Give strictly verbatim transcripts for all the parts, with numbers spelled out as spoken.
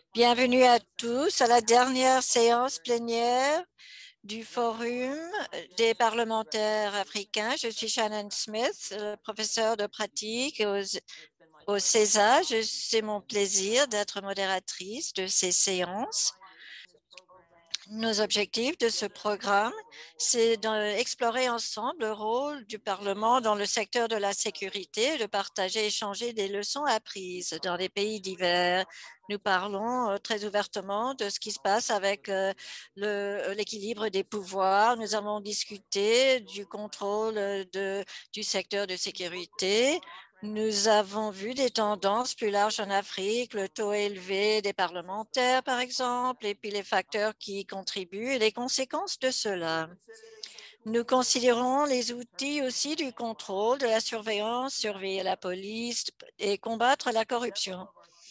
Bienvenue à tous à la dernière séance plénière du Forum des parlementaires africains. Je suis Shannon Smith, euh, professeure de pratique au, au CESA. C'est mon plaisir d'être modératrice de ces séances. Nos objectifs de ce programme, c'est d'explorer ensemble le rôle du Parlement dans le secteur de la sécurité, de partager et échanger des leçons apprises dans des pays divers. Nous parlons euh, très ouvertement de ce qui se passe avec euh, l'équilibre des pouvoirs. Nous avons discuté du contrôle de, du secteur de sécurité. Nous avons vu des tendances plus larges en Afrique, le taux élevé des parlementaires, par exemple, et puis les facteurs qui y contribuent et les conséquences de cela. Nous considérons les outils aussi du contrôle, de la surveillance, surveiller la police et combattre la corruption.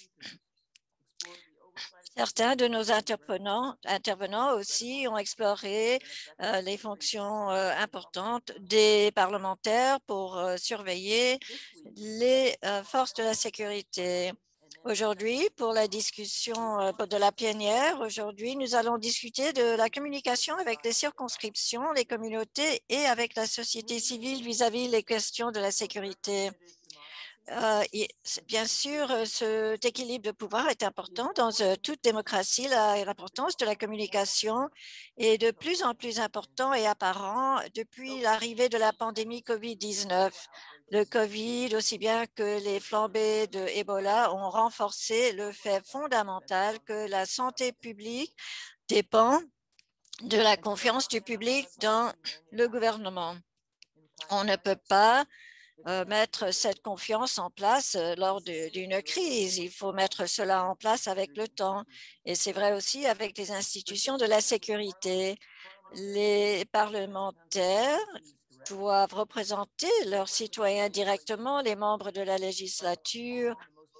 Certains de nos intervenants, intervenants aussi ont exploré euh, les fonctions euh, importantes des parlementaires pour euh, surveiller les euh, forces de la sécurité. Aujourd'hui, pour la discussion euh, de la plénière, aujourd'hui, nous allons discuter de la communication avec les circonscriptions, les communautés et avec la société civile vis-à-vis les questions de la sécurité. Euh, et bien sûr, euh, cet équilibre de pouvoir est important dans euh, toute démocratie. L'importance de la communication est de plus en plus important et apparent depuis l'arrivée de la pandémie COVID dix-neuf. Le COVID, aussi bien que les flambées de Ebola, ont renforcé le fait fondamental que la santé publique dépend de la confiance du public dans le gouvernement. On ne peut pas Euh, mettre cette confiance en place euh, lors d'une crise. Il faut mettre cela en place avec le temps. Et c'est vrai aussi avec les institutions de la sécurité. Les parlementaires doivent représenter leurs citoyens directement, les membres de la législature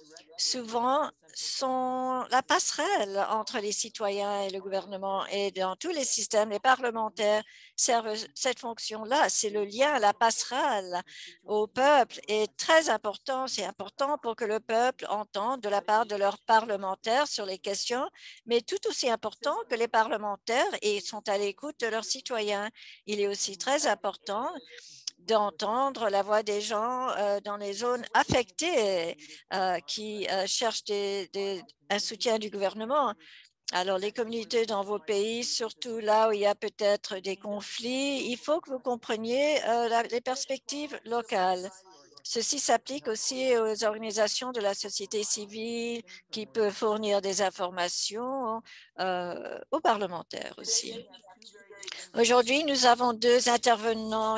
souvent sont la passerelle entre les citoyens et le gouvernement, et dans tous les systèmes, les parlementaires servent cette fonction-là. C'est le lien, la passerelle au peuple est très important. C'est important pour que le peuple entende de la part de leurs parlementaires sur les questions, mais tout aussi important que les parlementaires et sont à l'écoute de leurs citoyens. Il est aussi très important d'entendre la voix des gens euh, dans les zones affectées euh, qui euh, cherchent des, des, un soutien du gouvernement. Alors, les communautés dans vos pays, surtout là où il y a peut-être des conflits, il faut que vous compreniez euh, la, les perspectives locales. Ceci s'applique aussi aux organisations de la société civile qui peuvent fournir des informations euh, aux parlementaires aussi. Aujourd'hui, nous avons deux intervenants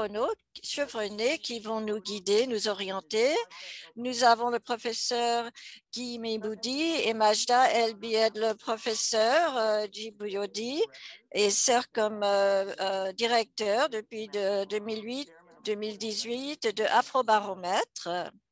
chevronnés qui vont nous guider, nous orienter. Nous avons le professeur Guy Meboudi et Majda El Bied, le professeur euh, Djiboudi, et sert comme euh, euh, directeur depuis de deux mille huit deux mille dix-huit de Afrobaromètre.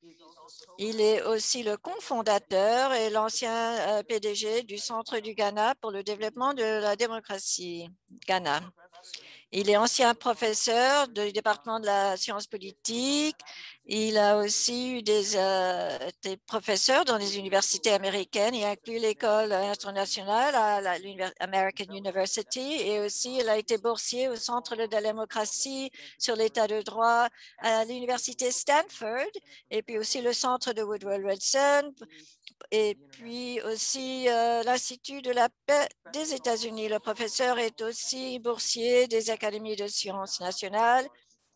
Il est aussi le cofondateur et l'ancien euh, P D G du Centre du Ghana pour le développement de la démocratie, Ghana. Il est ancien professeur du département de la science politique. Il a aussi eu des, euh, des professeurs dans les universités américaines. Il inclut l'école internationale à l'American University et aussi il a été boursier au Centre de la démocratie sur l'état de droit à l'université Stanford et puis aussi le Centre de Woodrow Wilson et puis aussi euh, l'Institut de la paix des États-Unis. Le professeur est aussi boursier des académies de sciences nationales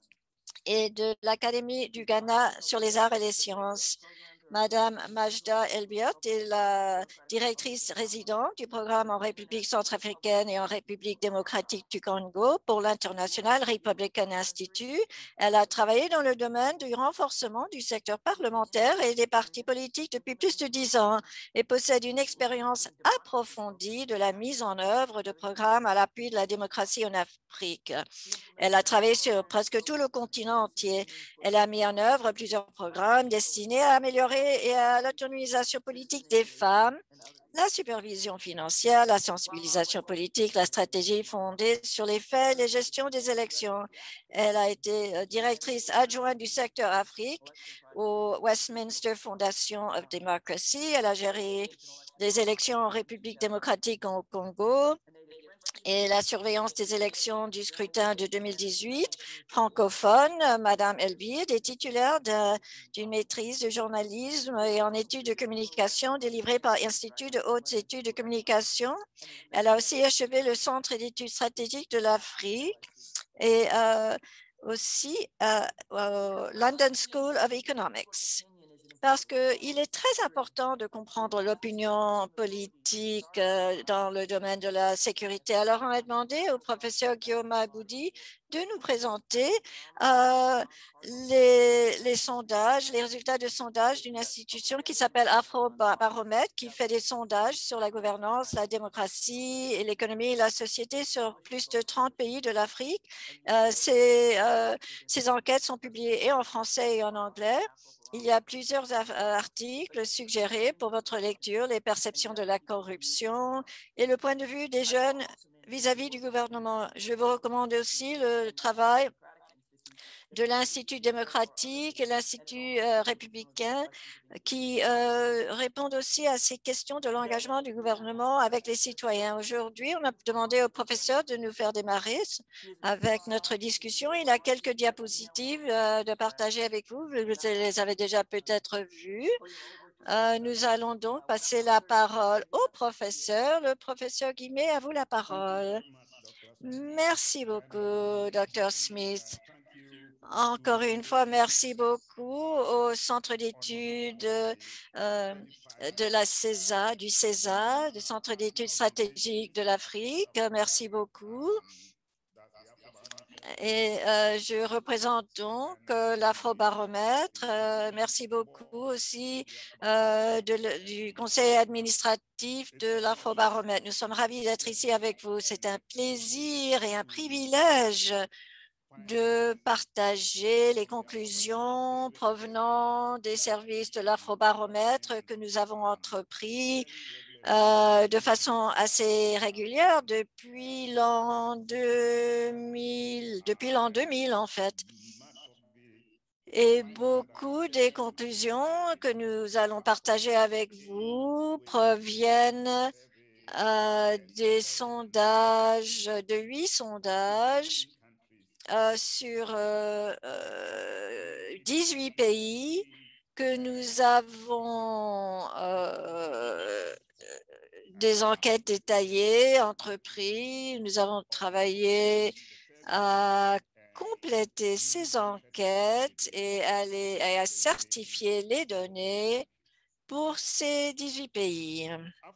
et de l'Académie du Ghana sur les arts et les sciences. Madame Majda El Biot est la directrice résidente du programme en République centrafricaine et en République démocratique du Congo pour l'International Republican Institute. Elle a travaillé dans le domaine du renforcement du secteur parlementaire et des partis politiques depuis plus de dix ans et possède une expérience approfondie de la mise en œuvre de programmes à l'appui de la démocratie en Afrique. Elle a travaillé sur presque tout le continent entier. Elle a mis en œuvre plusieurs programmes destinés à améliorer et à l'autonomisation politique des femmes, la supervision financière, la sensibilisation politique, la stratégie fondée sur les faits, les gestions des élections. Elle a été directrice adjointe du secteur Afrique au Westminster Foundation of Democracy. Elle a géré des élections en République démocratique au Congo et la surveillance des élections du scrutin de deux mille dix-huit, francophone. Madame Elbide est titulaire d'une maîtrise de journalisme et en études de communication délivrée par l'Institut de hautes études de communication. Elle a aussi achevé le Centre d'études stratégiques de l'Afrique et euh, aussi euh, euh, London School of Economics, parce qu'il est très important de comprendre l'opinion politique euh, dans le domaine de la sécurité. Alors, on a demandé au professeur Guillaume Aboudi de nous présenter euh, les, les sondages, les résultats de sondages d'une institution qui s'appelle Afrobaromètre, qui fait des sondages sur la gouvernance, la démocratie et l'économie et la société sur plus de trente pays de l'Afrique. Euh, ces, euh, ces enquêtes sont publiées et en français et en anglais. Il y a plusieurs articles suggérés pour votre lecture, les perceptions de la corruption et le point de vue des jeunes vis-à-vis -vis du gouvernement. Je vous recommande aussi le travail de l'Institut démocratique et l'Institut euh, républicain qui euh, répondent aussi à ces questions de l'engagement du gouvernement avec les citoyens. Aujourd'hui, on a demandé au professeur de nous faire démarrer avec notre discussion. Il a quelques diapositives euh, de partager avec vous. Vous les avez déjà peut-être vues. Euh, nous allons donc passer la parole au professeur. Le professeur Guimet, à vous la parole. Merci beaucoup, docteur Smith. Encore une fois, merci beaucoup au Centre d'études euh, de la CESA, du CESA, du Centre d'études stratégiques de l'Afrique. Merci beaucoup. Et euh, je représente donc euh, l'Afrobaromètre. Euh, merci beaucoup aussi euh, de le, du conseil administratif de l'Afrobaromètre. Nous sommes ravis d'être ici avec vous. C'est un plaisir et un privilège de partager les conclusions provenant des services de l'Afrobaromètre que nous avons entrepris euh, de façon assez régulière depuis l'an deux mille, depuis l'an deux mille en fait. Et beaucoup des conclusions que nous allons partager avec vous proviennent euh, des sondages, de huit sondages euh, sur euh, euh, dix-huit pays que nous avons euh, des enquêtes détaillées, entreprises. Nous avons travaillé à compléter ces enquêtes et à, les, et à certifier les données pour ces dix-huit pays.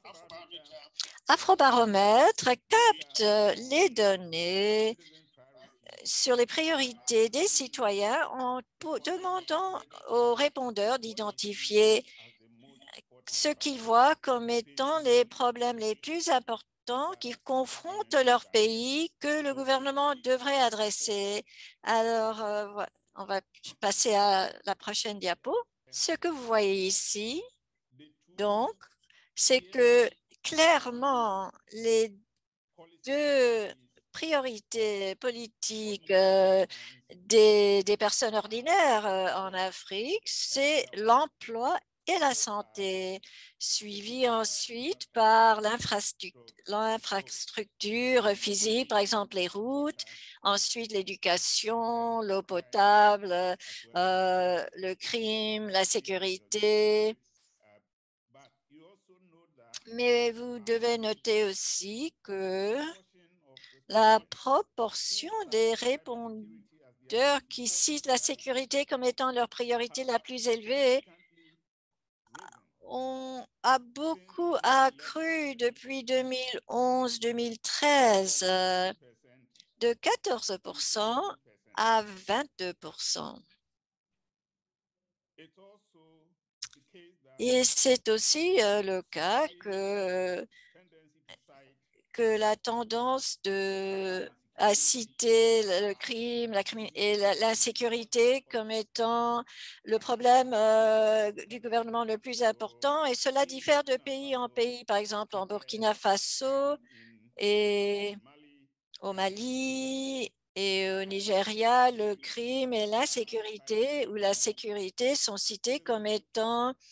Afrobaromètre capte les données sur les priorités des citoyens en demandant aux répondeurs d'identifier ce qu'ils voient comme étant les problèmes les plus importants qui confrontent leur pays que le gouvernement devrait adresser. Alors, euh, on va passer à la prochaine diapo. Ce que vous voyez ici, donc, c'est que clairement, les deux priorités politiques euh, des, des personnes ordinaires euh, en Afrique, c'est l'emploi et la santé, suivi ensuite par l'infrastructure physique, par exemple les routes, ensuite l'éducation, l'eau potable, euh, le crime, la sécurité. Mais vous devez noter aussi que la proportion des répondeurs qui citent la sécurité comme étant leur priorité la plus élevée on a beaucoup accru depuis deux mille onze deux mille treize, euh, de quatorze pour cent à vingt-deux pour cent. Et c'est aussi euh, le cas que, que la tendance de, à citer le crime la crime et l'insécurité comme étant le problème euh, du gouvernement le plus important. Et cela diffère de pays en pays. Par exemple, en Burkina Faso et au Mali et au Nigeria, le crime et l'insécurité ou la sécurité sont cités comme étant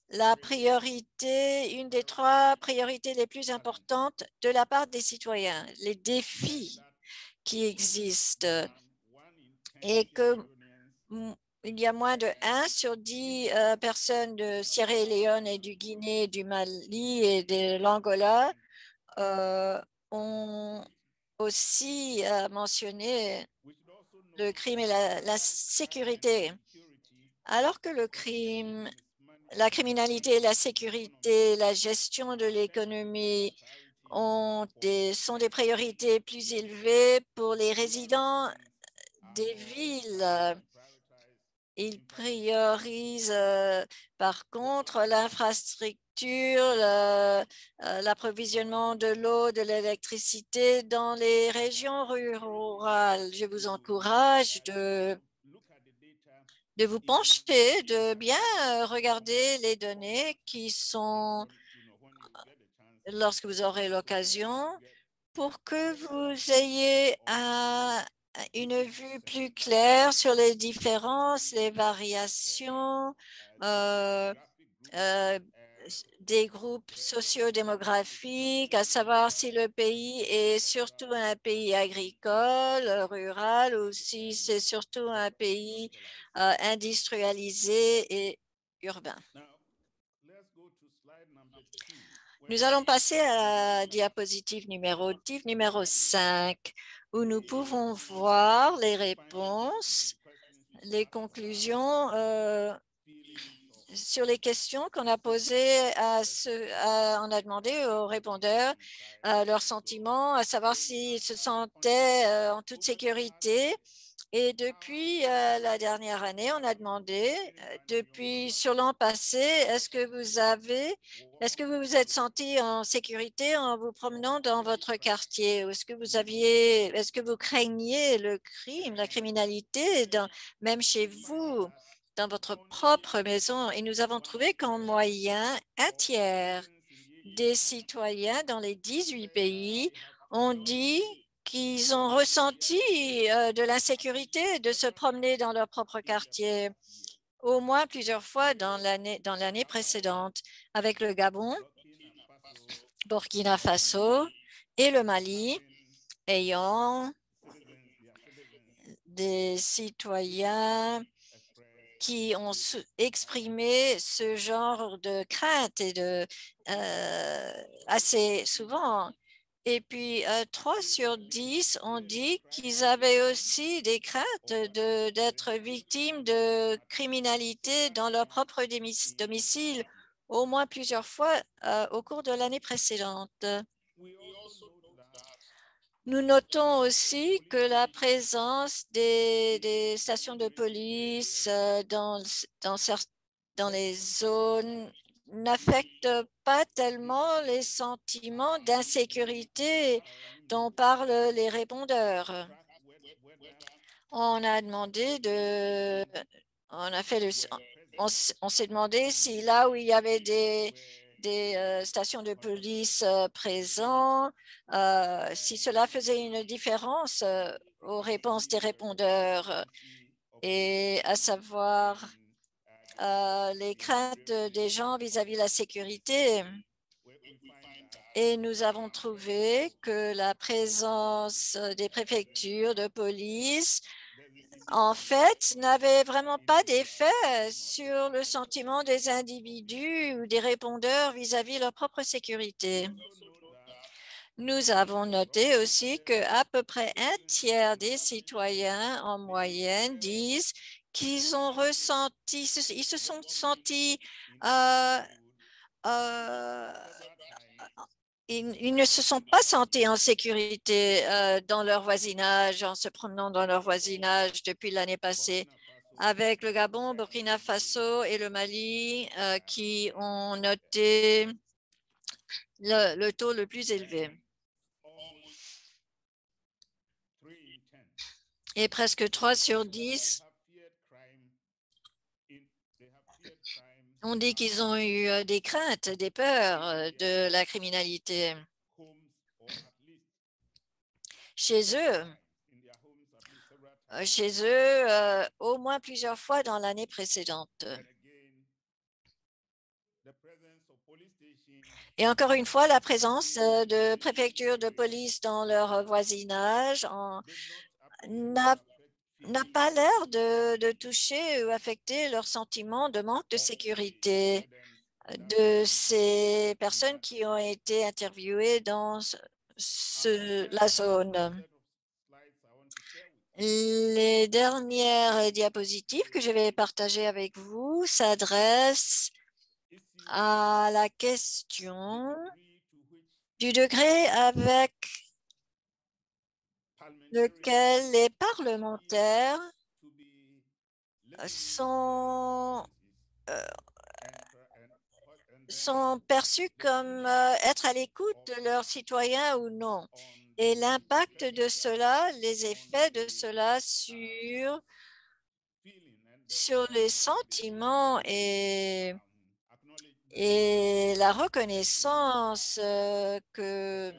la priorité, une des trois priorités les plus importantes de la part des citoyens, les défis qui existent et que il y a moins de un sur dix euh, personnes de Sierra Leone et du Guinée, du Mali et de l'Angola euh, ont aussi euh, mentionné le crime et la, la sécurité. Alors que le crime, la criminalité et la sécurité, la gestion de l'économie ont des, sont des priorités plus élevées pour les résidents des villes. Ils priorisent euh, par contre l'infrastructure, euh, l'approvisionnement de l'eau, de l'électricité dans les régions rurales. Je vous encourage de, de vous pencher, de bien euh, regarder les données qui sont, lorsque vous aurez l'occasion, pour que vous ayez un, une vue plus claire sur les différences, les variations euh, euh, des groupes sociodémographiques, à savoir si le pays est surtout un pays agricole, rural, ou si c'est surtout un pays euh, industrialisé et urbain. Nous allons passer à la diapositive numéro, numéro cinq, où nous pouvons voir les réponses, les conclusions euh, sur les questions qu'on a posées. À ce, à, on a demandé aux répondeurs euh, leurs sentiments, à savoir s'ils se sentaient euh, en toute sécurité. Et depuis euh, la dernière année, on a demandé, euh, depuis sur l'an passé, est-ce que vous avez, est-ce que vous vous êtes senti en sécurité en vous promenant dans votre quartier? Ou est-ce que vous aviez, est-ce que vous craigniez le crime, la criminalité, dans, même chez vous, dans votre propre maison? Et nous avons trouvé qu'en moyenne, un tiers des citoyens dans les dix-huit pays ont dit qu'ils ont ressenti euh, de l'insécurité de se promener dans leur propre quartier au moins plusieurs fois dans l'année dans l'année précédente, avec le Gabon, Burkina Faso et le Mali ayant des citoyens qui ont exprimé ce genre de crainte et de euh, assez souvent. Et puis, euh, trois sur dix ont dit qu'ils avaient aussi des craintes de, d'être victimes de criminalité dans leur propre domicile, au moins plusieurs fois euh, au cours de l'année précédente. Nous notons aussi que la présence des, des stations de police euh, dans, dans, dans les zones n'affecte pas tellement les sentiments d'insécurité dont parlent les répondeurs. On a demandé de, on a fait le, on, on s'est demandé si là où il y avait des, des euh, stations de police euh, présentes, euh, si cela faisait une différence euh, aux réponses des répondeurs, et à savoir euh, les craintes des gens vis-à-vis de la sécurité. Et nous avons trouvé que la présence des préfectures de police, en fait, n'avait vraiment pas d'effet sur le sentiment des individus ou des répondeurs vis-à-vis de leur propre sécurité. Nous avons noté aussi qu'à peu près un tiers des citoyens en moyenne disent qu'ils ont ressenti, ils se sont sentis euh, euh, ils, ils ne se sont pas sentis en sécurité euh, dans leur voisinage, en se promenant dans leur voisinage depuis l'année passée, avec le Gabon, Burkina Faso et le Mali euh, qui ont noté le, le taux le plus élevé. Et presque trois sur dix ont dit qu'ils ont eu euh, des craintes, des peurs euh, de la criminalité chez eux, euh, chez eux euh, au moins plusieurs fois dans l'année précédente. Et encore une fois, la présence de préfectures de police dans leur voisinage n'a n'a pas l'air de, de toucher ou affecter leur sentiment de manque de sécurité de ces personnes qui ont été interviewées dans ce, ce- la zone. Les dernières diapositives que je vais partager avec vous s'adressent à la question du degré avec lequel les parlementaires sont, euh, sont perçus comme euh, être à l'écoute de leurs citoyens ou non, et l'impact de cela, les effets de cela sur, sur les sentiments et, et la reconnaissance euh, que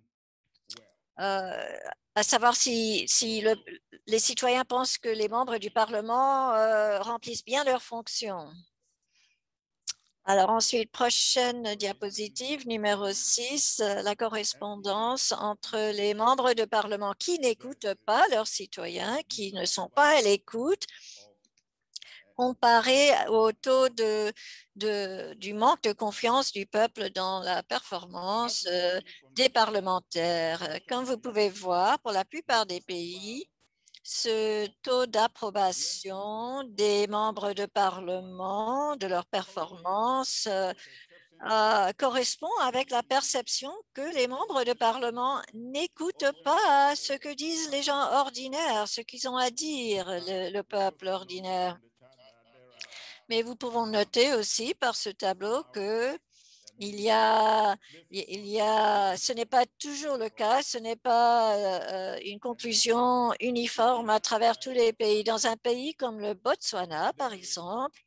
euh, à savoir si, si le- les citoyens pensent que les membres du Parlement euh, remplissent bien leurs fonctions. Alors ensuite, prochaine diapositive, numéro six, la correspondance entre les membres de Parlement qui n'écoutent pas leurs citoyens, qui ne sont pas à l'écoute, comparé au taux de, de, du manque de confiance du peuple dans la performance euh, des parlementaires. Comme vous pouvez voir, pour la plupart des pays, ce taux d'approbation des membres de Parlement, de leur performance, euh, euh, correspond avec la perception que les membres de Parlement n'écoutent pas ce que disent les gens ordinaires, ce qu'ils ont à dire, le, le peuple ordinaire. Mais vous pouvons noter aussi par ce tableau que il y a, il y a, ce n'est pas toujours le cas, ce n'est pas euh, une conclusion uniforme à travers tous les pays. Dans un pays comme le Botswana, par exemple,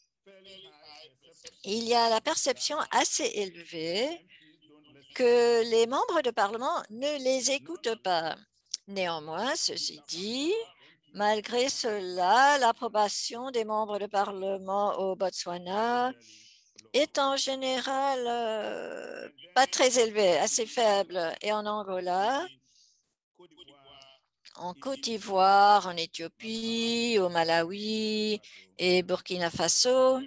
il y a la perception assez élevée que les membres de Parlement ne les écoutent pas. Néanmoins, ceci dit, malgré cela, l'approbation des membres de Parlement au Botswana est en général euh, pas très élevée, assez faible. Et en Angola, en Côte d'Ivoire, en Éthiopie, au Malawi et Burkina Faso,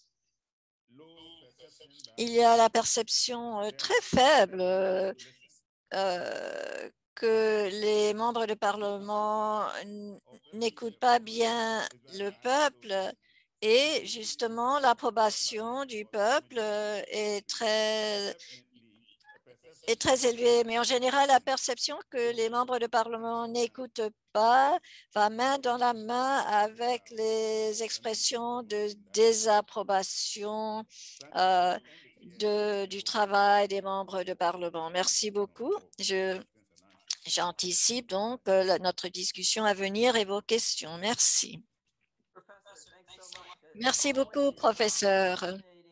il y a la perception euh, très faible euh, euh, que les membres du Parlement n'écoutent pas bien le peuple et justement l'approbation du peuple euh, est très est très élevée. Mais en général, la perception que les membres du Parlement n'écoutent pas va main dans la main avec les expressions de désapprobation euh, de, du travail des membres du Parlement. Merci beaucoup. Je, j'anticipe donc euh, notre discussion à venir et vos questions. Merci. Merci beaucoup, professeur.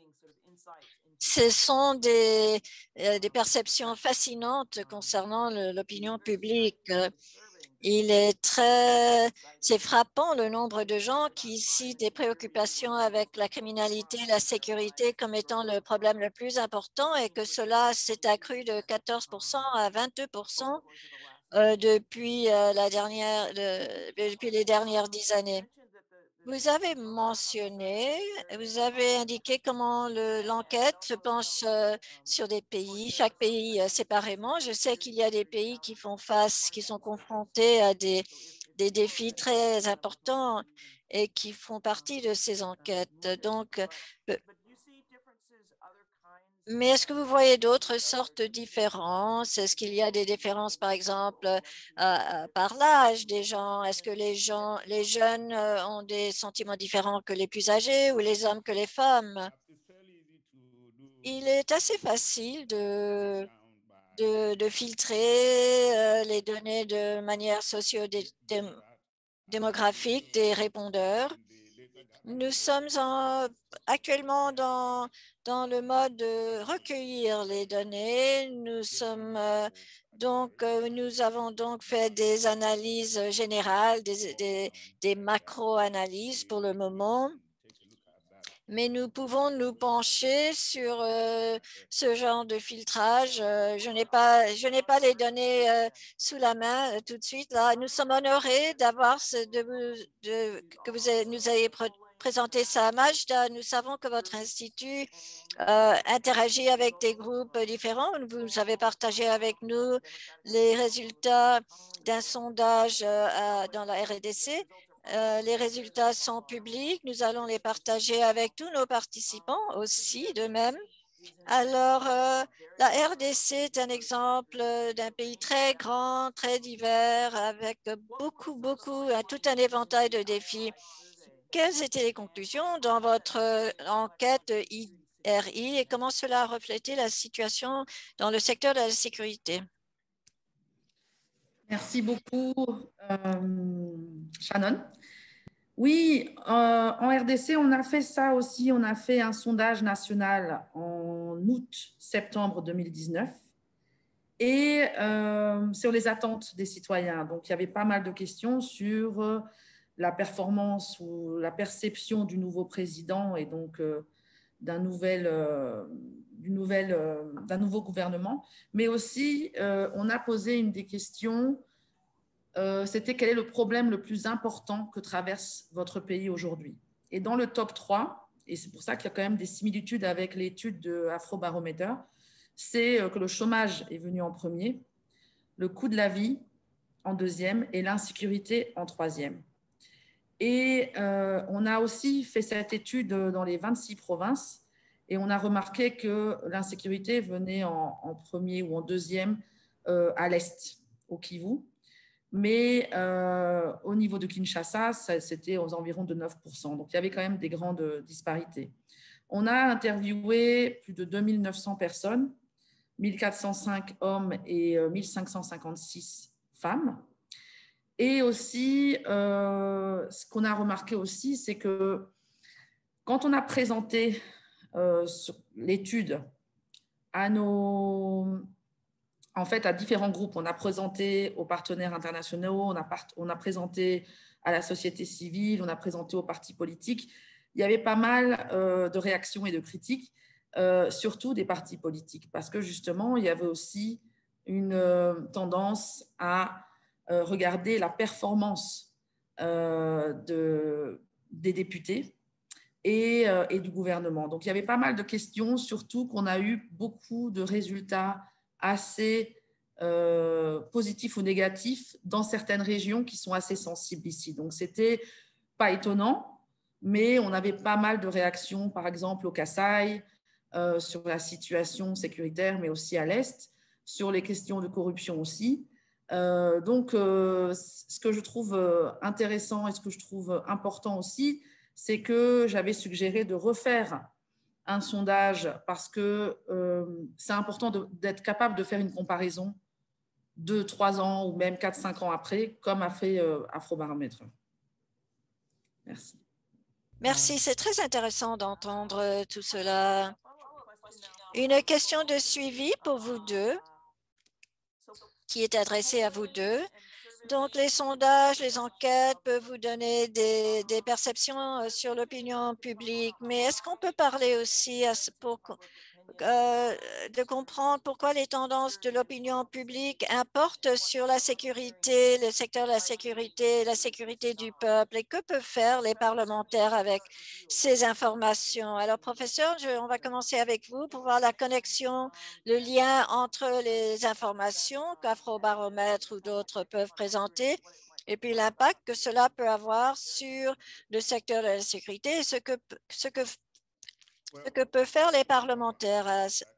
Ce sont des, euh, des perceptions fascinantes concernant l'opinion publique. Il est très, c'est frappant le nombre de gens qui citent des préoccupations avec la criminalité et la sécurité comme étant le problème le plus important et que cela s'est accru de quatorze pour cent à vingt-deux pour cent euh, depuis, euh, la dernière, le- depuis les dernières dix années. Vous avez mentionné, vous avez indiqué comment le- l'enquête se penche euh, sur des pays, chaque pays euh, séparément. Je sais qu'il y a des pays qui font face, qui sont confrontés à des, des défis très importants et qui font partie de ces enquêtes. Donc, euh, mais est-ce que vous voyez d'autres sortes de différences? Est-ce qu'il y a des différences, par exemple, euh, euh, par l'âge des gens? Est-ce que les gens, les jeunes euh, ont des sentiments différents que les plus âgés ou les hommes que les femmes? Il est assez facile de, de, de filtrer euh, les données de manière socio-démographique des répondeurs. Nous sommes en- actuellement dans, dans le mode de recueillir les données. Nous sommes euh, donc, euh, nous avons donc fait des analyses générales, des, des, des macro-analyses pour le moment. mais nous pouvons nous pencher sur euh, ce genre de filtrage. Euh, je n'ai pas, je n'ai pas les données euh, sous la main euh, tout de suite. Là, nous sommes honorés d'avoir ce, de, de, que vous ayez, nous ayez pr présenté ça. Majda, nous savons que votre institut euh, interagit avec des groupes différents. Vous avez partagé avec nous les résultats d'un sondage euh, à, dans la R et D C. Euh, les résultats sont publics. Nous allons les partager avec tous nos participants aussi, de même. Alors, euh, la R D C est un exemple d'un pays très grand, très divers, avec beaucoup, beaucoup, tout un éventail de défis. Quelles étaient les conclusions dans votre euh, enquête I R I et comment cela a reflété la situation dans le secteur de la sécurité? Merci beaucoup, euh, Shannon. Oui, euh, en R D C, on a fait ça aussi. On a fait un sondage national en août-septembre deux mille dix-neuf et euh, sur les attentes des citoyens. Donc, il y avait pas mal de questions sur euh, la performance ou la perception du nouveau président et donc euh, d'un nouvel, euh, nouvel, euh, d'un nouveau gouvernement. Mais aussi, euh, on a posé une des questions, euh, c'était quel est le problème le plus important que traverse votre pays aujourd'hui. Et dans le top trois, et c'est pour ça qu'il y a quand même des similitudes avec l'étude de Afrobarometer, c'est que le chômage est venu en premier, le coût de la vie en deuxième et l'insécurité en troisième. Et euh, on a aussi fait cette étude dans les vingt-six provinces et on a remarqué que l'insécurité venait en, en premier ou en deuxième euh, à l'est, au Kivu. Mais euh, au niveau de Kinshasa, c'était aux environs de neuf pour cent. Donc, il y avait quand même des grandes disparités. On a interviewé plus de deux mille neuf cents personnes, mille quatre cent cinq hommes et mille cinq cent cinquante-six femmes. Et aussi, euh, ce qu'on a remarqué aussi, c'est que quand on a présenté euh, l'étude à nos, en fait, à différents groupes, on a présenté aux partenaires internationaux, on a, part, on a présenté à la société civile, on a présenté aux partis politiques. Il y avait pas mal euh, de réactions et de critiques, euh, surtout des partis politiques, parce que justement, il y avait aussi une euh, tendance à euh, regarder la performance euh, de, des députés et, euh, et du gouvernement. Donc, il y avait pas mal de questions, surtout qu'on a eu beaucoup de résultats assez euh, positifs ou négatifs dans certaines régions qui sont assez sensibles ici. Donc, c'était pas étonnant, mais on avait pas mal de réactions, par exemple au Kasaï, euh, sur la situation sécuritaire, mais aussi à l'Est, sur les questions de corruption aussi. Euh, donc, euh, ce que je trouve intéressant et ce que je trouve important aussi, c'est que j'avais suggéré de refaire un sondage parce que euh, c'est important d'être capable de faire une comparaison deux, trois ans ou même quatre, cinq ans après, comme a fait euh, Afrobaromètre. Merci. Merci, c'est très intéressant d'entendre tout cela. Une question de suivi pour vous deux, qui est adressée à vous deux. Donc, les sondages, les enquêtes peuvent vous donner des, des perceptions sur l'opinion publique, mais est-ce qu'on peut parler aussi à ce, pour, euh, de comprendre pourquoi les tendances de l'opinion publique importent sur la sécurité, le secteur de la sécurité, la sécurité du peuple, et que peuvent faire les parlementaires avec ces informations? Alors, professeur, je, on va commencer avec vous pour voir la connexion, le lien entre les informations qu'Afrobaromètre ou d'autres peuvent présenter et puis l'impact que cela peut avoir sur le secteur de la sécurité et ce que, ce que ce que peuvent faire les parlementaires.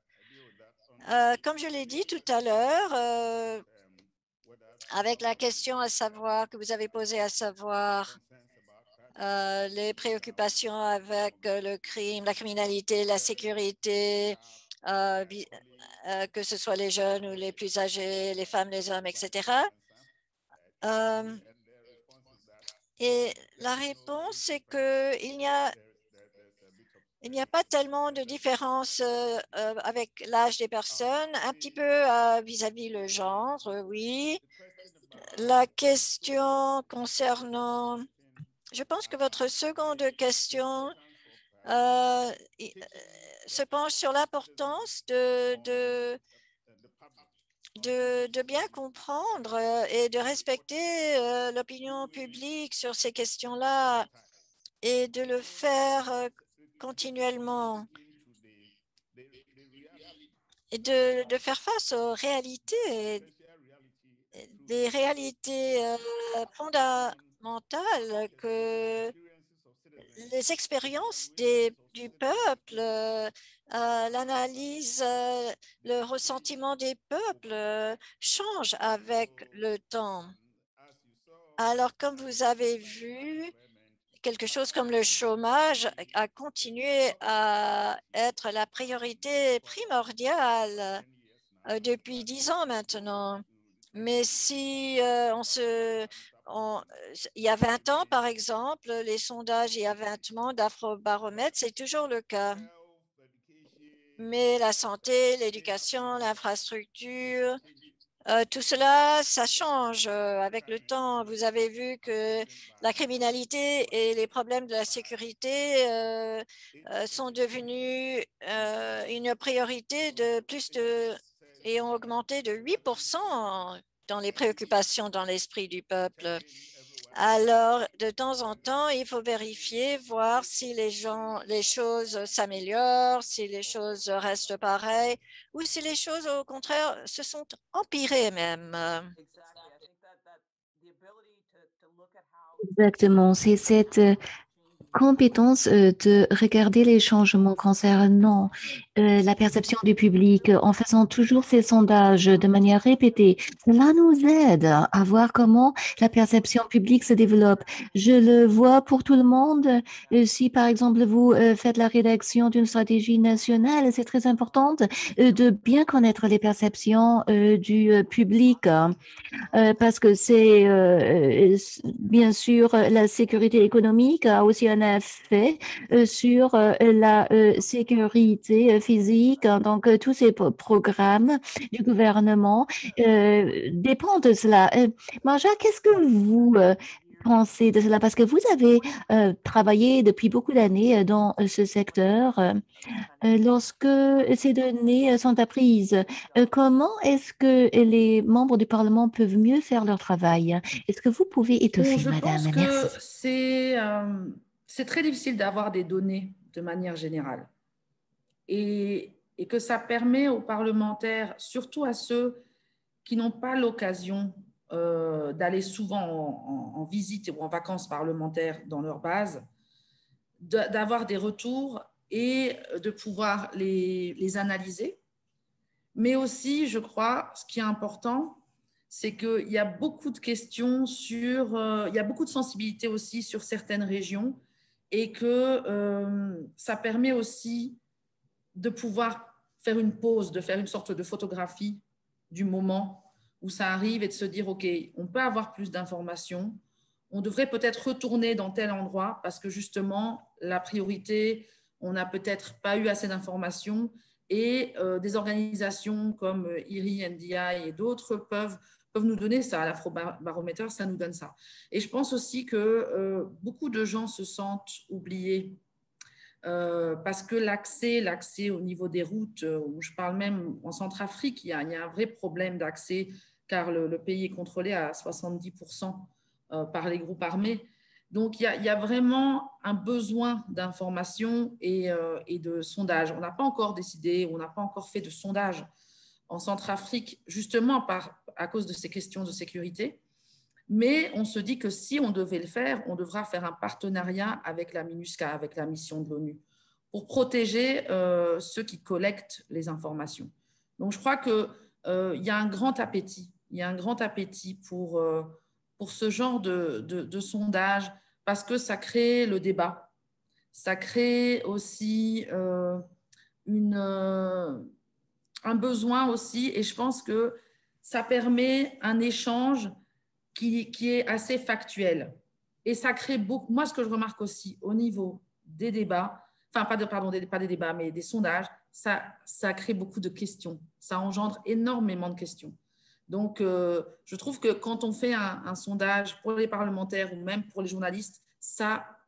Euh, comme je l'ai dit tout à l'heure, euh, avec la question à savoir que vous avez posée à savoir euh, les préoccupations avec le crime, la criminalité, la sécurité, euh, euh, que ce soit les jeunes ou les plus âgés, les femmes, les hommes, et cetera. Euh, et la réponse, c'est qu'il n'y a Il n'y a pas tellement de différence euh, euh, avec l'âge des personnes, un petit peu euh, vis-à-vis le genre, euh, oui. La question concernant, je pense que votre seconde question euh, se penche sur l'importance de, de, de, de bien comprendre et de respecter euh, l'opinion publique sur ces questions-là et de le faire euh, continuellement et de, de faire face aux réalités, des réalités euh, fondamentales que les expériences des, du peuple, euh, euh, l'analyse, euh, le ressentiment des peuples euh, change avec le temps. Alors, comme vous avez vu, quelque chose comme le chômage a continué à être la priorité primordiale euh, depuis dix ans maintenant. Mais si euh, on se, on, il y a vingt ans, par exemple, les sondages il y a vingt ans d'Afrobaromètre, c'est toujours le cas. Mais la santé, l'éducation, l'infrastructure, euh, tout cela, ça change euh, avec le temps. Vous avez vu que la criminalité et les problèmes de la sécurité euh, euh, sont devenus euh, une priorité de plus de et ont augmenté de huit pour cent dans les préoccupations dans l'esprit du peuple. Alors, de temps en temps, il faut vérifier, voir si les gens, les choses s'améliorent, si les choses restent pareilles ou si les choses, au contraire, se sont empirées même. Exactement, c'est cette euh, compétence euh, de regarder les changements concernant euh, la perception du public euh, en faisant toujours ces sondages de manière répétée. Cela nous aide à voir comment la perception publique se développe. Je le vois pour tout le monde. Euh, Si, par exemple, vous euh, faites la rédaction d'une stratégie nationale, c'est très important euh, de bien connaître les perceptions euh, du euh, public. Euh, parce que c'est euh, bien sûr la sécurité économique a aussi un effet euh, sur euh, la euh, sécurité euh, physique. Donc euh, tous ces pro- programmes du gouvernement euh, dépendent de cela. Euh, Marja, qu'est-ce que vous euh, pensez de cela? Parce que vous avez euh, travaillé depuis beaucoup d'années euh, dans euh, ce secteur. euh, euh, Lorsque ces données euh, sont apprises, euh, comment est-ce que les membres du Parlement peuvent mieux faire leur travail? Est-ce que vous pouvez Bon, étoffer, je pense madame? que Merci. c'est euh, c'est très difficile d'avoir des données de manière générale et, et que ça permet aux parlementaires, surtout à ceux qui n'ont pas l'occasion euh, d'aller souvent en, en, en visite ou en vacances parlementaires dans leur base, d'avoir des retours et de pouvoir les, les analyser. Mais aussi, je crois, ce qui est important, c'est qu'il y a beaucoup de questions sur, euh, il y a beaucoup de sensibilité aussi sur certaines régions et que euh, ça permet aussi de pouvoir faire une pause, de faire une sorte de photographie du moment où ça arrive et de se dire, OK, on peut avoir plus d'informations, on devrait peut-être retourner dans tel endroit parce que justement, la priorité, on n'a peut-être pas eu assez d'informations et euh, des organisations comme I R I, N D I et d'autres peuvent, peuvent nous donner ça. L'Afrobaromètre, ça nous donne ça. Et je pense aussi que euh, beaucoup de gens se sentent oubliés euh, parce que l'accès, l'accès au niveau des routes, euh, où je parle même en Centrafrique, il y a, il y a un vrai problème d'accès car le, le, pays est contrôlé à soixante-dix pour cent euh, par les groupes armés. Donc, il y a, il y a vraiment un besoin d'information et, euh, et de sondage. On n'a pas encore décidé, on n'a pas encore fait de sondage en Centrafrique, justement par, à cause de ces questions de sécurité. Mais on se dit que si on devait le faire, on devra faire un partenariat avec la MINUSCA, avec la mission de l'ONU, pour protéger euh, ceux qui collectent les informations. Donc, je crois qu'il euh, y a un grand appétit. Il y a un grand appétit pour, euh, pour ce genre de, de, de sondage parce que ça crée le débat. Ça crée aussi euh, une, euh, un besoin aussi, et je pense que ça permet un échange qui, qui est assez factuel. Et ça crée beaucoup. Moi, ce que je remarque aussi au niveau des débats, enfin, pas, de, pardon, des, pas des débats, mais des sondages, ça, ça crée beaucoup de questions. Ça engendre énormément de questions. Donc, euh, je trouve que quand on fait un, un sondage pour les parlementaires ou même pour les journalistes, ça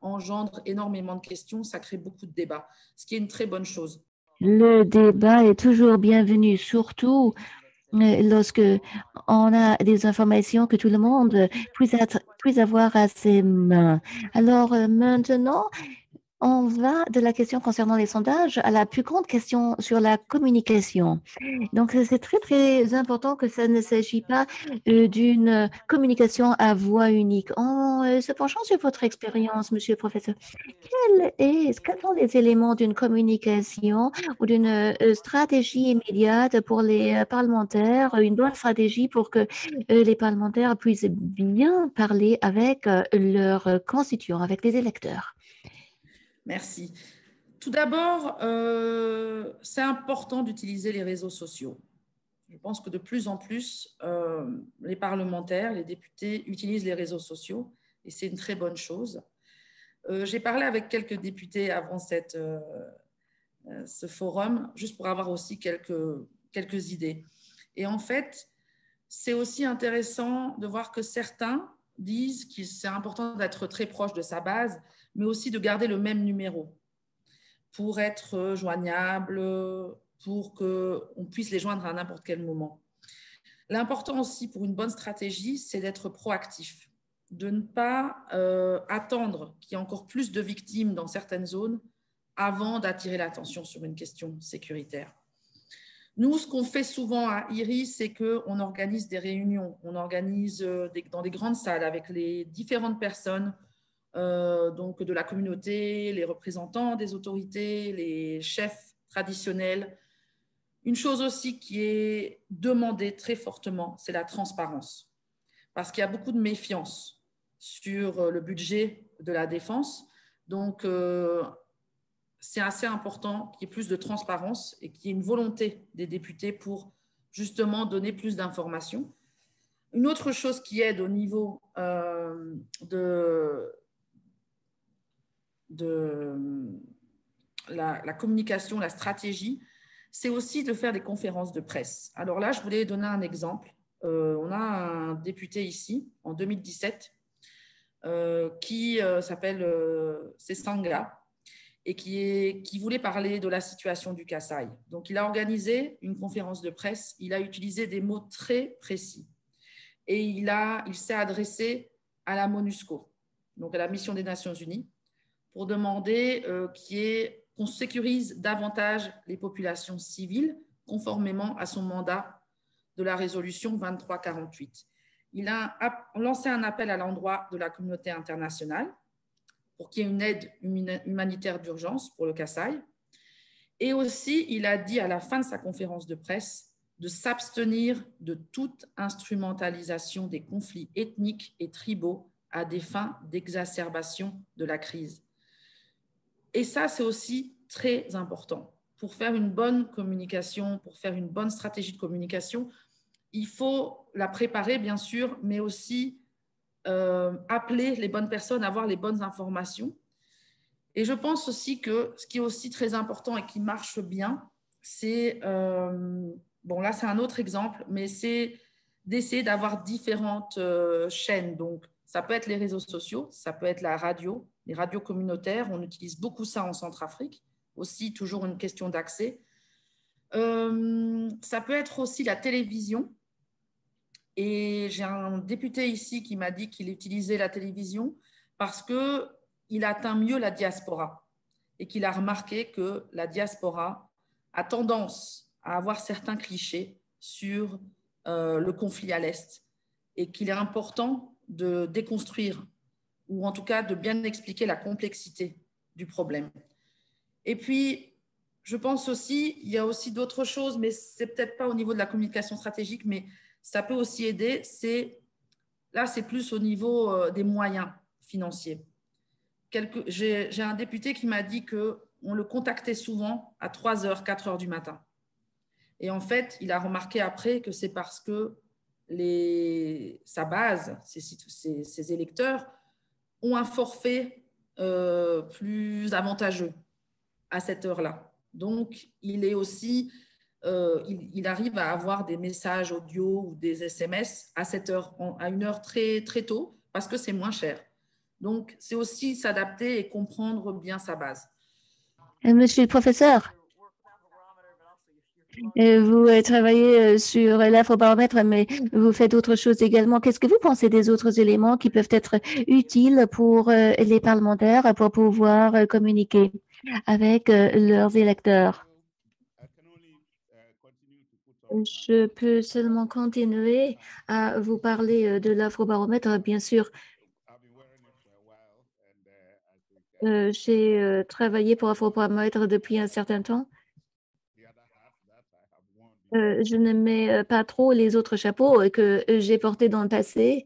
engendre énormément de questions, ça crée beaucoup de débats, ce qui est une très bonne chose. Le débat est toujours bienvenu, surtout euh, lorsque on a des informations que tout le monde puisse, être, puisse avoir à ses mains. Alors euh, maintenant, on va de la question concernant les sondages à la plus grande question sur la communication. Donc, c'est très, très important que ça ne s'agit pas euh, d'une communication à voix unique. En euh, se penchant sur votre expérience, monsieur le professeur, quel est, quels sont les éléments d'une communication ou d'une euh, stratégie immédiate pour les euh, parlementaires, une bonne stratégie pour que euh, les parlementaires puissent bien parler avec euh, leurs constituants, avec les électeurs? Merci. Tout d'abord, euh, c'est important d'utiliser les réseaux sociaux. Je pense que de plus en plus, euh, les parlementaires, les députés utilisent les réseaux sociaux et c'est une très bonne chose. Euh, j'ai parlé avec quelques députés avant cette, euh, ce forum, juste pour avoir aussi quelques, quelques idées. Et en fait, c'est aussi intéressant de voir que certains disent que c'est important d'être très proche de sa base, mais aussi de garder le même numéro pour être joignable, pour qu'on puisse les joindre à n'importe quel moment. L'important aussi pour une bonne stratégie, c'est d'être proactif, de ne pas euh, attendre qu'il y ait encore plus de victimes dans certaines zones avant d'attirer l'attention sur une question sécuritaire. Nous, ce qu'on fait souvent à I R I, c'est qu'on organise des réunions, on organise des, dans des grandes salles avec les différentes personnes euh, donc de la communauté, les représentants des autorités, les chefs traditionnels. Une chose aussi qui est demandée très fortement, c'est la transparence, parce qu'il y a beaucoup de méfiance sur le budget de la défense. Donc, euh, c'est assez important qu'il y ait plus de transparence et qu'il y ait une volonté des députés pour justement donner plus d'informations. Une autre chose qui aide au niveau euh, de, de la, la communication, la stratégie, c'est aussi de faire des conférences de presse. Alors là, je voulais donner un exemple. Euh, on a un député ici, en deux mille dix-sept, euh, qui euh, s'appelle euh, Sesanga, et qui, est, qui voulait parler de la situation du Kasaï. Donc, il a organisé une conférence de presse, il a utilisé des mots très précis et il, a, il s'est adressé à la MONUSCO, donc à la mission des Nations Unies, pour demander euh, qu'on sécurise davantage les populations civiles conformément à son mandat de la résolution vingt-trois quarante-huit. Il a lancé un appel à l'endroit de la communauté internationale pour qu'il y ait une aide humanitaire d'urgence pour le Kasaï. Et aussi, il a dit à la fin de sa conférence de presse de s'abstenir de toute instrumentalisation des conflits ethniques et tribaux à des fins d'exacerbation de la crise. Et ça, c'est aussi très important. Pour faire une bonne communication, pour faire une bonne stratégie de communication, il faut la préparer, bien sûr, mais aussi Euh, appeler les bonnes personnes, avoir les bonnes informations. Et je pense aussi que ce qui est aussi très important et qui marche bien, c'est, euh, bon là c'est un autre exemple, mais c'est d'essayer d'avoir différentes euh, chaînes. Donc ça peut être les réseaux sociaux, ça peut être la radio, les radios communautaires, on utilise beaucoup ça en Centrafrique, aussi toujours une question d'accès. Euh, ça peut être aussi la télévision. Et j'ai un député ici qui m'a dit qu'il utilisait la télévision parce qu'il atteint mieux la diaspora et qu'il a remarqué que la diaspora a tendance à avoir certains clichés sur euh, le conflit à l'Est et qu'il est important de déconstruire ou en tout cas de bien expliquer la complexité du problème. Et puis, je pense aussi, il y a aussi d'autres choses, mais ce n'est peut-être pas au niveau de la communication stratégique, mais ça peut aussi aider. C'est, là, c'est plus au niveau euh, des moyens financiers. Quelque, j'ai, j'ai un député qui m'a dit qu'on le contactait souvent à trois heures, quatre heures du matin. Et en fait, il a remarqué après que c'est parce que les, sa base, ses, ses, ses électeurs, ont un forfait euh, plus avantageux à cette heure-là. Donc, il est aussi, euh, il, il arrive à avoir des messages audio ou des S M S à cette heure, à une heure très, très tôt, parce que c'est moins cher. Donc, c'est aussi s'adapter et comprendre bien sa base. Monsieur le professeur, euh, vous euh, travaillez euh, sur l'afrobaromètre, mais vous faites d'autres choses également. Qu'est-ce que vous pensez des autres éléments qui peuvent être utiles pour euh, les parlementaires pour pouvoir euh, communiquer avec euh, leurs électeurs? Je peux seulement continuer à vous parler euh, de l'afrobaromètre. Bien sûr, euh, j'ai euh, travaillé pour Afrobaromètre depuis un certain temps. Euh, je ne mets euh, pas trop les autres chapeaux euh, que euh, j'ai portés dans le passé.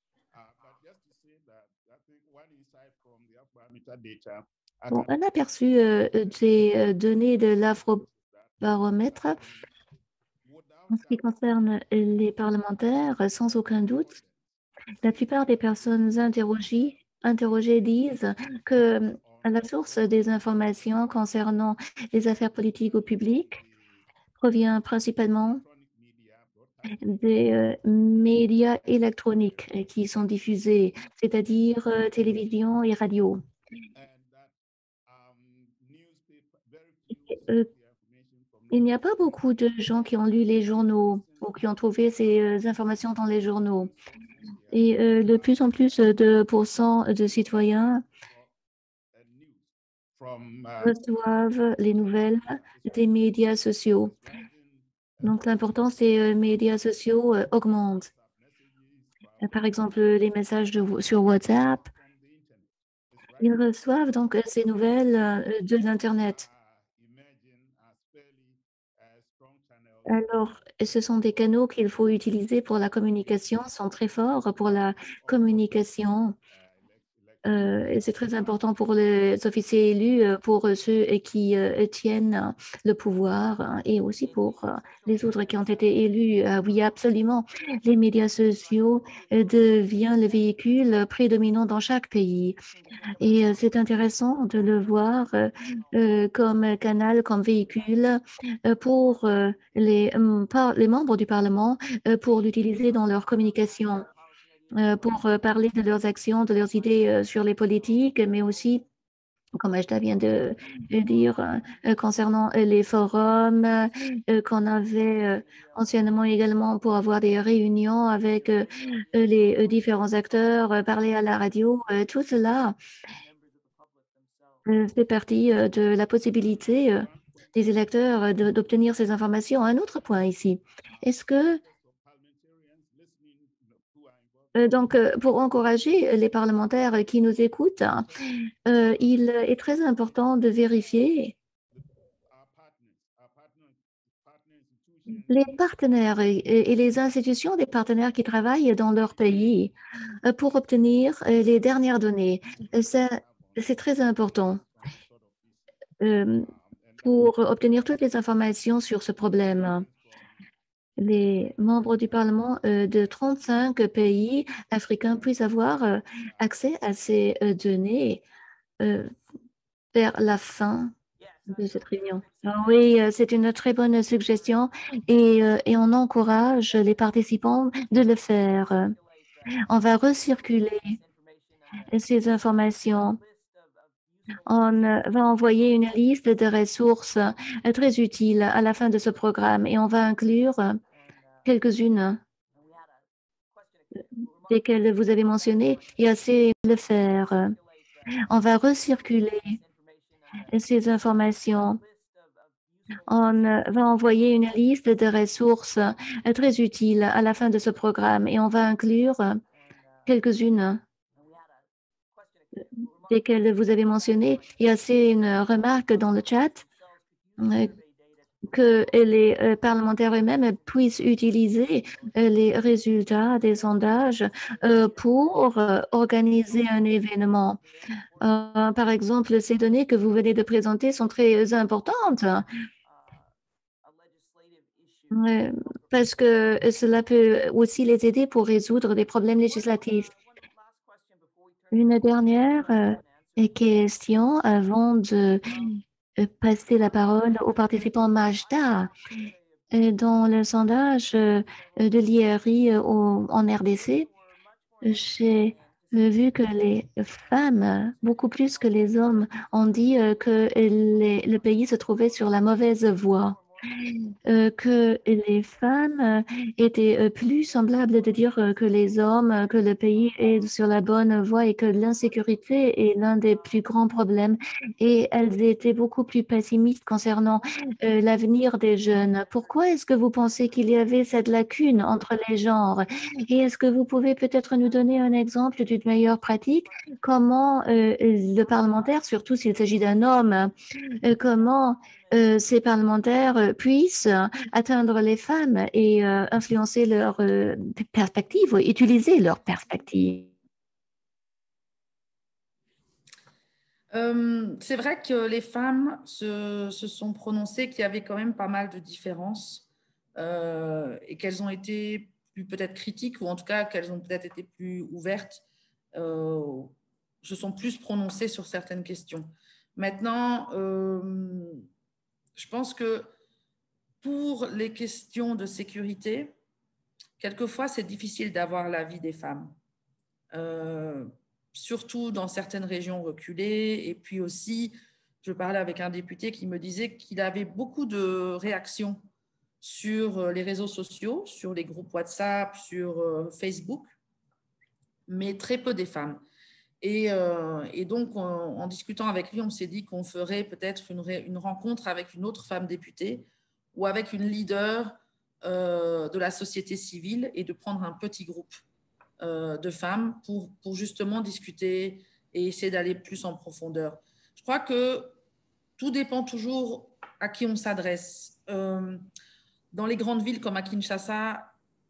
Bon, un aperçu euh, des euh, données de l'afrobaromètre en ce qui concerne les parlementaires, sans aucun doute, la plupart des personnes interrogées, interrogées disent que euh, la source des informations concernant les affaires politiques au public provient principalement des euh, médias électroniques euh, qui sont diffusés, c'est-à-dire euh, télévision et radio. Euh, il n'y a pas beaucoup de gens qui ont lu les journaux ou qui ont trouvé ces euh, informations dans les journaux. Et euh, de plus en plus de pourcents de citoyens reçoivent les nouvelles des médias sociaux. Donc l'importance des euh, médias sociaux euh, augmente. Euh, Par exemple, les messages de- sur WhatsApp, ils reçoivent donc euh, ces nouvelles euh, de l'Internet. Alors, ce sont des canaux qu'il faut utiliser pour la communication, sont très forts pour la communication. Euh, et c'est très important pour les officiers élus, euh, pour ceux qui euh, tiennent euh, le pouvoir hein, et aussi pour euh, les autres qui ont été élus. Euh, oui, absolument. Les médias sociaux euh, deviennent le véhicule prédominant dans chaque pays. Et euh, c'est intéressant de le voir euh, euh, comme canal, comme véhicule euh, pour euh, les, hum, par- les membres du Parlement euh, pour l'utiliser dans leur communication, euh, pour euh, parler de leurs actions, de leurs idées euh, sur les politiques, mais aussi, comme Ajda vient de de dire, euh, euh, concernant euh, les forums euh, qu'on avait euh, anciennement également pour avoir des réunions avec euh, euh, les euh, différents acteurs, euh, parler à la radio, euh, tout cela euh, fait partie euh, de la possibilité euh, des électeurs euh, de- d'obtenir ces informations. Un autre point ici, est-ce que, euh, donc, euh, pour encourager les parlementaires qui nous écoutent, hein, euh, il est très important de vérifier les partenaires et, et- et les institutions des partenaires qui travaillent dans leur pays euh, pour obtenir euh, les dernières données. Euh, ça, c'est très important euh, pour obtenir toutes les informations sur ce problème. Les membres du Parlement euh, de trente-cinq pays africains puissent avoir euh, accès à ces euh, données euh, vers la fin de cette réunion. Ah oui, euh, c'est une très bonne suggestion et, euh, et on encourage les participants de le faire. On va recirculer ces informations. On euh, va envoyer une liste de ressources euh, très utiles à la fin de ce programme et on va inclure euh, quelques-unes desquelles vous avez mentionnées et assez le faire. On va recirculer ces informations. On euh, va envoyer une liste de ressources euh, très utiles à la fin de ce programme et on va inclure euh, quelques-unes desquelles vous avez mentionnées. Il y a assez une remarque dans le chat euh, que les euh, parlementaires eux-mêmes puissent utiliser euh, les résultats des sondages euh, pour euh, organiser un événement. Euh, par exemple, ces données que vous venez de présenter sont très importantes. Ouais, parce que cela peut aussi les aider pour résoudre des problèmes législatifs. Une dernière euh, question avant de euh, passer la parole aux participants Majda. Euh, Dans le sondage euh, de l'I R I euh, au- en R D C, j'ai vu que les femmes, beaucoup plus que les hommes, ont dit euh, que les- le pays se trouvait sur la mauvaise voie. Euh, que les femmes euh, étaient euh, plus semblables de dire euh, que les hommes, euh, que le pays est sur la bonne voie et que l'insécurité est l'un des plus grands problèmes. Et elles étaient beaucoup plus pessimistes concernant euh, l'avenir des jeunes. Pourquoi est-ce que vous pensez qu'il y avait cette lacune entre les genres? Et est-ce que vous pouvez peut-être nous donner un exemple d'une meilleure pratique? Comment euh, le parlementaire, surtout s'il s'agit d'un homme, euh, comment euh, ces parlementaires euh, puissent euh, atteindre les femmes et euh, influencer leurs euh, perspectives, ou utiliser leurs perspectives. Euh, c'est vrai que les femmes se, se sont prononcées qu'il y avait quand même pas mal de différences euh, et qu'elles ont été plus peut-être critiques ou en tout cas qu'elles ont peut-être été plus ouvertes, euh, se sont plus prononcées sur certaines questions. Maintenant, euh, je pense que pour les questions de sécurité, quelquefois c'est difficile d'avoir l'avis des femmes. Euh, surtout dans certaines régions reculées. Et puis aussi, je parlais avec un député qui me disait qu'il avait beaucoup de réactions sur les réseaux sociaux, sur les groupes WhatsApp, sur Facebook, mais très peu des femmes. Et, euh, et donc, en, en discutant avec lui, on s'est dit qu'on ferait peut-être une, une rencontre avec une autre femme députée ou avec une leader euh, de la société civile et de prendre un petit groupe euh, de femmes pour, pour justement discuter et essayer d'aller plus en profondeur. Je crois que tout dépend toujours à qui on s'adresse. Euh, dans les grandes villes comme à Kinshasa,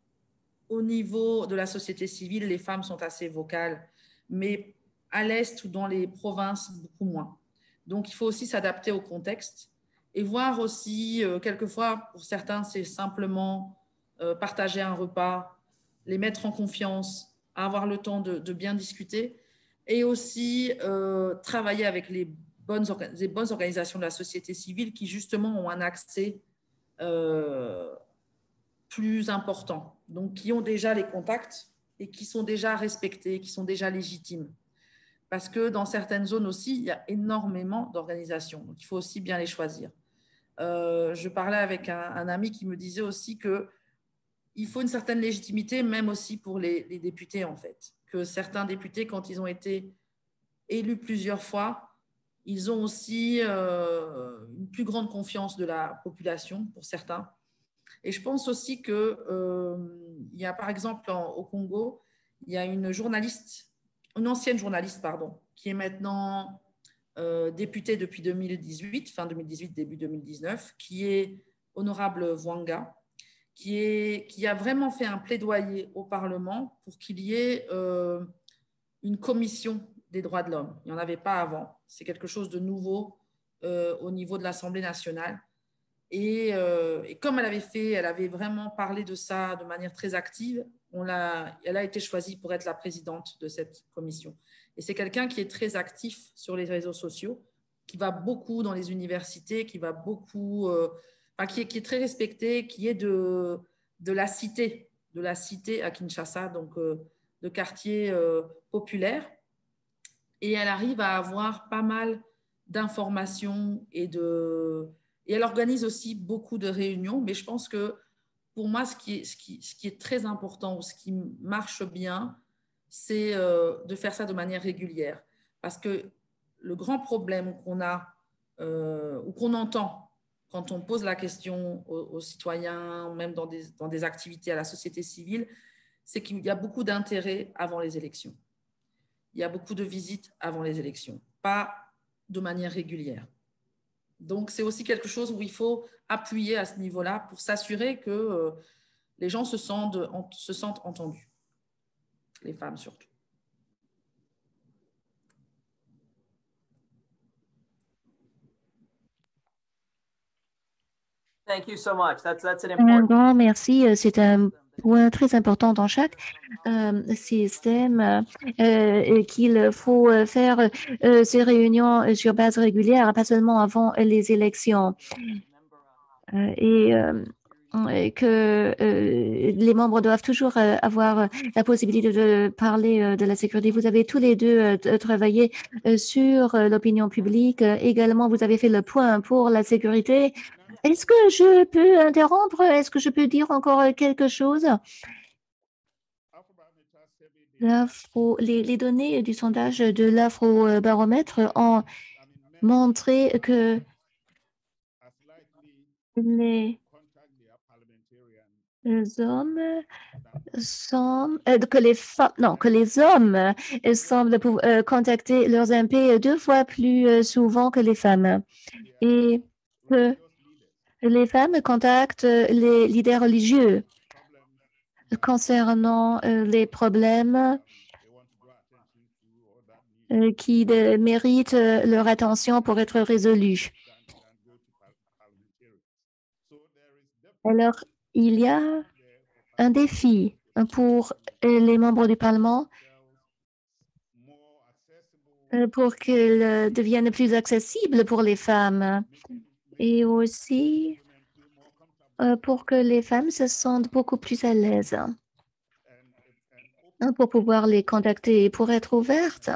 au niveau de la société civile, les femmes sont assez vocales, mais à l'Est ou dans les provinces, beaucoup moins. Donc, il faut aussi s'adapter au contexte et voir aussi, euh, quelquefois, pour certains, c'est simplement euh, partager un repas, les mettre en confiance, avoir le temps de, de bien discuter et aussi euh, travailler avec les bonnes, les bonnes organisations de la société civile qui, justement, ont un accès euh, plus important, donc qui ont déjà les contacts et qui sont déjà respectés, qui sont déjà légitimes. Parce que dans certaines zones aussi, il y a énormément d'organisations, donc il faut aussi bien les choisir. Euh, je parlais avec un, un ami qui me disait aussi que il faut une certaine légitimité, même aussi pour les, les députés, en fait. Que certains députés, quand ils ont été élus plusieurs fois, ils ont aussi euh, une plus grande confiance de la population, pour certains. Et je pense aussi qu'il euh, y a, par exemple, en, au Congo, il y a une journaliste, une ancienne journaliste, pardon, qui est maintenant euh, députée depuis deux mille dix-huit, fin deux mille dix-huit, début deux mille dix-neuf, qui est Honorable Vwanga, qui, est, qui a vraiment fait un plaidoyer au Parlement pour qu'il y ait euh, une commission des droits de l'homme. Il n'y en avait pas avant. C'est quelque chose de nouveau euh, au niveau de l'Assemblée nationale. Et, euh, et comme elle avait fait, elle avait vraiment parlé de ça de manière très active, on l'a, elle a été choisie pour être la présidente de cette commission. Et c'est quelqu'un qui est très actif sur les réseaux sociaux, qui va beaucoup dans les universités, qui va beaucoup, euh, enfin, qui, est, qui est très respecté, qui est de, de la cité, de la cité à Kinshasa, donc euh, de quartier euh, populaire. Et elle arrive à avoir pas mal d'informations et de... Et elle organise aussi beaucoup de réunions, mais je pense que pour moi, ce qui est, ce qui, ce qui est très important ou ce qui marche bien, c'est euh, de faire ça de manière régulière. Parce que le grand problème qu'on a euh, ou qu'on entend quand on pose la question aux, aux citoyens, même dans des, dans des activités à la société civile, c'est qu'il y a beaucoup d'intérêt avant les élections. Il y a beaucoup de visites avant les élections, pas de manière régulière. Donc, c'est aussi quelque chose où il faut appuyer à ce niveau-là pour s'assurer que euh, les gens se sentent, en, se sentent entendus, les femmes surtout. Thank you so much. That's, that's an Un important... grand merci. C'est un point très important dans chaque euh, système euh, qu'il faut faire euh, ces réunions sur base régulière, pas seulement avant les élections. Euh, et euh, que euh, les membres doivent toujours euh, avoir la possibilité de parler euh, de la sécurité. Vous avez tous les deux euh, travaillé euh, sur euh, l'opinion publique. Également, vous avez fait le point pour la sécurité. Est-ce que je peux interrompre? Est-ce que je peux dire encore quelque chose? L'Afro, les, les données du sondage de l'Afrobaromètre ont montré que les les hommes semblent, euh, que les femmes, non, que les hommes euh, semblent pou- euh, contacter leurs M P deux fois plus euh, souvent que les femmes. Et que les femmes contactent euh, les leaders religieux concernant euh, les problèmes euh, qui de- méritent euh, leur attention pour être résolus. Alors, il y a un défi pour euh, les membres du Parlement euh, pour qu'ils euh, deviennent plus accessibles pour les femmes et aussi euh, pour que les femmes se sentent beaucoup plus à l'aise hein, pour pouvoir les contacter et pour être ouvertes,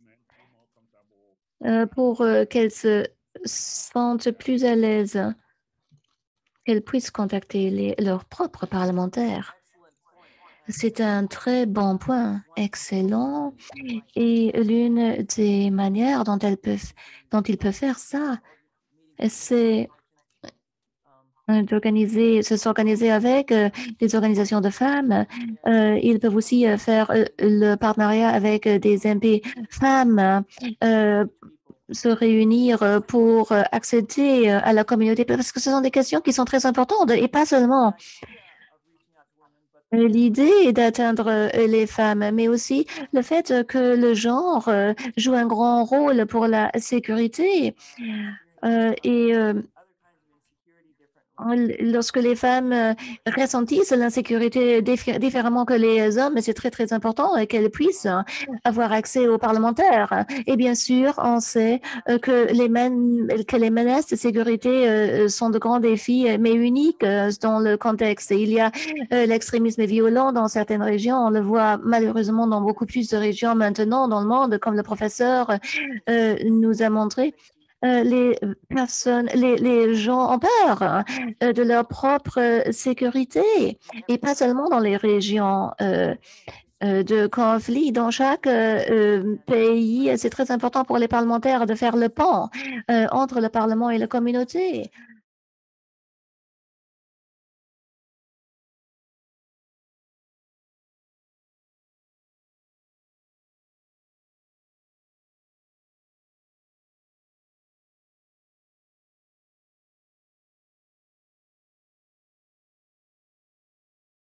euh, pour euh, qu'elles se sentent plus à l'aise, qu'elles puissent contacter les- leurs propres parlementaires. C'est un très bon point, excellent. Et l'une des manières dont, elles peuvent, dont ils peuvent faire ça, c'est euh, d'organiser, se s'organiser avec euh, des organisations de femmes. Euh, ils peuvent aussi euh, faire euh, le partenariat avec euh, des M P femmes, euh, se réunir euh, pour euh, accéder euh, à la communauté, parce que ce sont des questions qui sont très importantes et pas seulement euh, l'idée est d'atteindre euh, les femmes, mais aussi le fait euh, que le genre euh, joue un grand rôle pour la sécurité. Euh, et euh, lorsque les femmes euh, ressentissent l'insécurité diffé- différemment que les hommes, c'est très, très important euh, qu'elles puissent euh, avoir accès aux parlementaires. Et bien sûr, on sait euh, que les, men- que les menaces de sécurité euh, sont de grands défis, euh, mais uniques euh, dans le contexte. Il y a euh, l'extrémisme violent dans certaines régions. On le voit malheureusement dans beaucoup plus de régions maintenant dans le monde, comme le professeur euh, nous a montré. Euh, les personnes, les, les gens ont peur hein, euh, de leur propre euh, sécurité et pas seulement dans les régions euh, euh, de conflit. Dans chaque euh, euh, pays, c'est très important pour les parlementaires de faire le pont euh, entre le Parlement et la communauté.